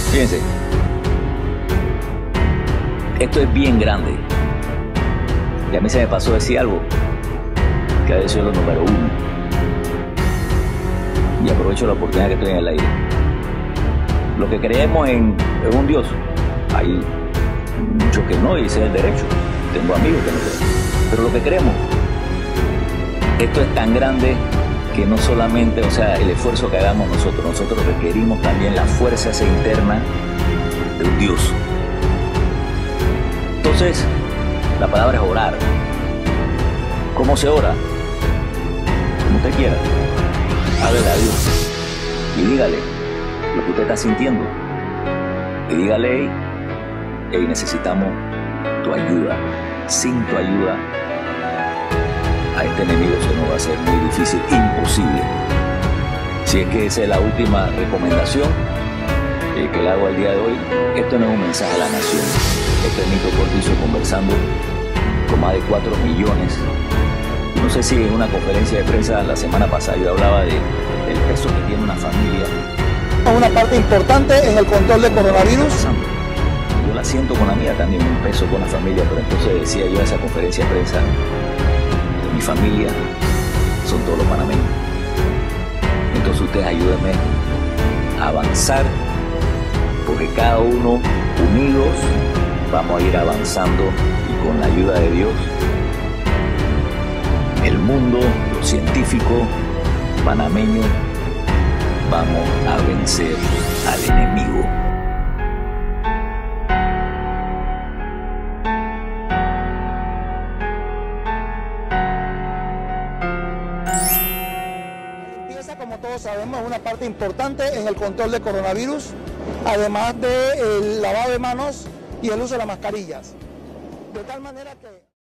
Fíjense, esto es bien grande. Y a mí se me pasó decir algo que ha de ser lo número uno. Y aprovecho la oportunidad que estoy en el aire. Lo que creemos en un Dios, hay muchos que no, y ese es el derecho. Tengo amigos que no creen. Pero lo que creemos, esto es tan grande que no solamente, o sea, el esfuerzo que hagamos nosotros requerimos también la fuerza esa interna de un Dios. Entonces, la palabra es orar. ¿Cómo se ora? Como usted quiera. Háblele a Dios y dígale lo que usted está sintiendo. Y dígale, hey, necesitamos tu ayuda. Sin tu ayuda, a este enemigo se nos va a hacer muy difícil, imposible. Si es que esa es la última recomendación que le hago al día de hoy, esto no es un mensaje a la nación. Esto es Nico Cortizo conversando con más de 4 millones. No sé si en una conferencia de prensa la semana pasada yo hablaba del peso que tiene una familia. Una parte importante en el control del coronavirus. Yo la siento con la mía también, un peso con la familia, pero entonces decía yo en esa conferencia de prensa, de mi familia son todos los panameños. Entonces ustedes ayúdenme a avanzar, porque cada uno unidos vamos a ir avanzando y con la ayuda de Dios, el mundo, los científicos, panameños, vamos a vencer al enemigo. La limpieza, como todos sabemos, es una parte importante en el control del coronavirus, además del lavado de manos y el uso de las mascarillas. De tal manera que